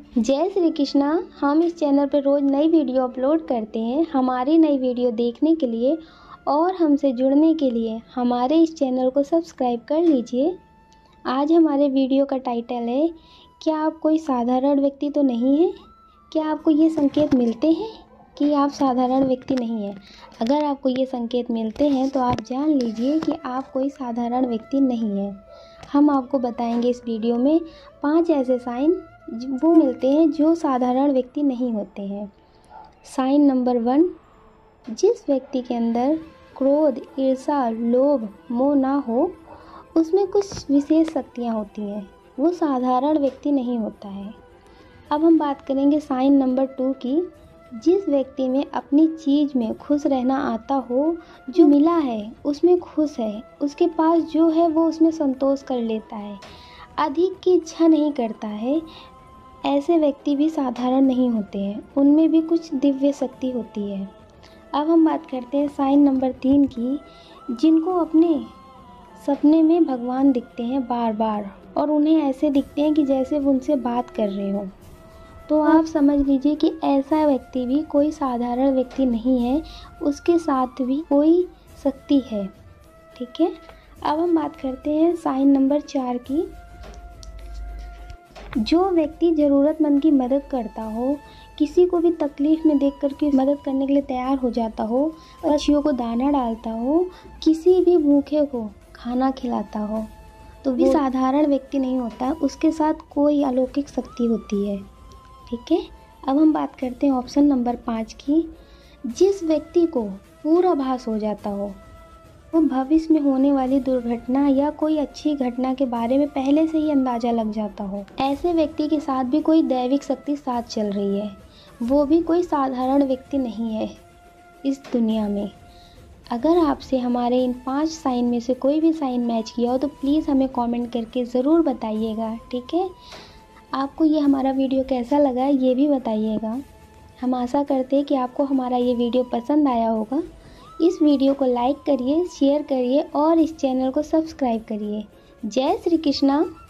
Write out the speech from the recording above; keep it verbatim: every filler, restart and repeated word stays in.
जय श्री कृष्णा। हम इस चैनल पर रोज़ नई वीडियो अपलोड करते हैं। हमारी नई वीडियो देखने के लिए और हमसे जुड़ने के लिए हमारे इस चैनल को सब्सक्राइब कर लीजिए। आज हमारे वीडियो का टाइटल है, क्या आप कोई साधारण व्यक्ति तो नहीं हैं? क्या आपको ये संकेत मिलते हैं कि आप साधारण व्यक्ति नहीं हैं? अगर आपको ये संकेत मिलते हैं तो आप जान लीजिए कि आप कोई साधारण व्यक्ति नहीं हैं। हम आपको बताएंगे इस वीडियो में पांच ऐसे साइन वो मिलते हैं जो साधारण व्यक्ति नहीं होते हैं। साइन नंबर वन, जिस व्यक्ति के अंदर क्रोध, ईर्ष्या, लोभ, मोह ना हो, उसमें कुछ विशेष शक्तियाँ होती हैं, वो साधारण व्यक्ति नहीं होता है। अब हम बात करेंगे साइन नंबर टू की, जिस व्यक्ति में अपनी चीज़ में खुश रहना आता हो, जो मिला है उसमें खुश है, उसके पास जो है वो उसमें संतोष कर लेता है, अधिक की इच्छा नहीं करता है, ऐसे व्यक्ति भी साधारण नहीं होते हैं, उनमें भी कुछ दिव्य शक्ति होती है। अब हम बात करते हैं साइन नंबर तीन की, जिनको अपने सपने में भगवान दिखते हैं बार बार और उन्हें ऐसे दिखते हैं कि जैसे वो उनसे बात कर रहे हो। तो आप समझ लीजिए कि ऐसा व्यक्ति भी कोई साधारण व्यक्ति नहीं है, उसके साथ भी कोई शक्ति है। ठीक है। अब हम बात करते हैं साइन नंबर चार की, जो व्यक्ति ज़रूरतमंद की मदद करता हो, किसी को भी तकलीफ़ में देख कर के मदद करने के लिए तैयार हो जाता हो, पक्षियों को दाना डालता हो, किसी भी भूखे को खाना खिलाता हो, तो भी साधारण व्यक्ति नहीं होता, उसके साथ कोई अलौकिक शक्ति होती है। ठीक है। अब हम बात करते हैं ऑप्शन नंबर पाँच की, जिस व्यक्ति को पूर्वाभास हो जाता हो, वो भविष्य में होने वाली दुर्घटना या कोई अच्छी घटना के बारे में पहले से ही अंदाज़ा लग जाता हो, ऐसे व्यक्ति के साथ भी कोई दैविक शक्ति साथ चल रही है, वो भी कोई साधारण व्यक्ति नहीं है इस दुनिया में। अगर आपसे हमारे इन पांच साइन में से कोई भी साइन मैच किया हो तो प्लीज़ हमें कमेंट करके ज़रूर बताइएगा। ठीक है। आपको ये हमारा वीडियो कैसा लगा ये भी बताइएगा। हम आशा करते हैं कि आपको हमारा ये वीडियो पसंद आया होगा। इस वीडियो को लाइक करिए, शेयर करिए और इस चैनल को सब्सक्राइब करिए। जय श्री कृष्णा।